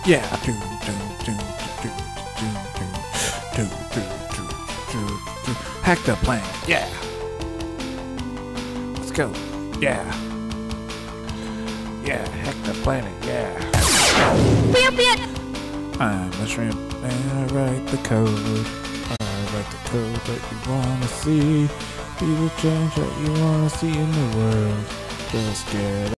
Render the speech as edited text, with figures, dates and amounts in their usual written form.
Yeah. Hack the planet. Yeah. Let's go. Yeah. Yeah. Hack the planet. Yeah. I'm a shrimp and I write the code. I write the code that you wanna see. Be the change that you wanna see in the world. Just get